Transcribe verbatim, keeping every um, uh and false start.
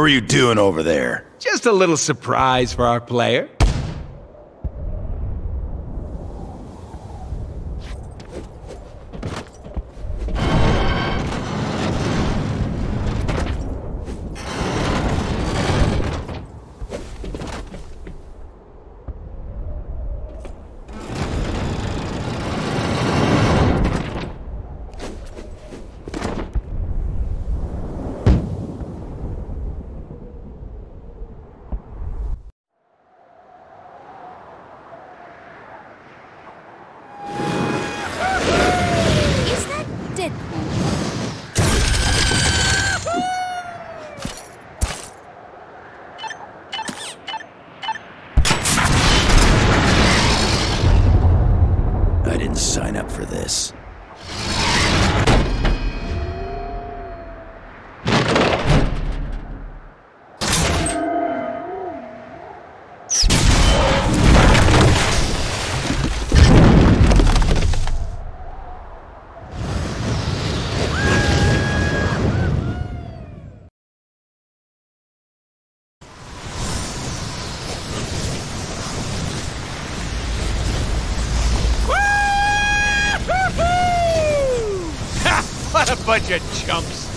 are you doing over there? Just a little surprise for our player. Deadpool. I didn't sign up for this. What a bunch of chumps!